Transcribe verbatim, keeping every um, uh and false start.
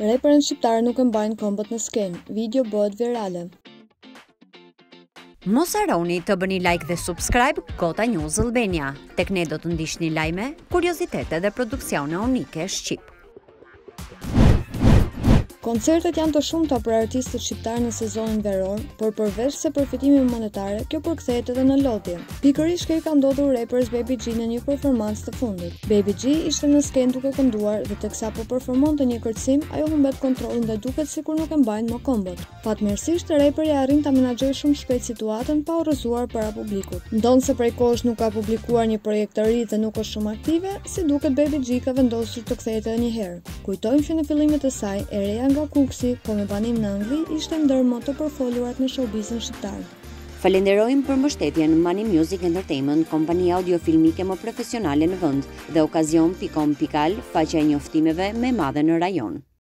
Reperën shqiptare nuk e mbajnë këmbët në skenë, video bëhet virale. Mos harroni të bëni like dhe subscribe Kota News Albania. Tek ne do të ndiqni lajme, kuriozitete dhe produksione unike shqip. Koncertet janë të shumta për artistët shqiptarë në sezonin veror, por përveç se përfitimi monetare, kjo përkthehet edhe në lodhje. Pikërisht kjo i ka ndodhur rapers Baby G në një performancë të fundit. Baby G ishte në skenë duke kënduar dhe teksa po performonte një kërcim, ajo humbet kontrollin dhe duket sikur nuk e mbajnë më këmbët. Fatmirësisht raperi arrin ta menaxhojë shumë shpejt situatën pa u rrëzuar para publikut. Ndonse prej kohësh nuk ka publikuar një projekt të ri dhe nuk është shumë aktive, si duket Baby G ka vendosur të kthehet edhe një herë. Kujtojmë që në fillimet e saj, e reja nga Kuksi, po me banim në Angli, ishte ndër më të përfolurat në showbizin shqiptar. Falenderojmë për mbështetjen Money Music Entertainment, kompania audiofilmike më profesionale në vend, dhe Okazion punkt com punkt al, faqja e njoftimeve më e madhe në rajon.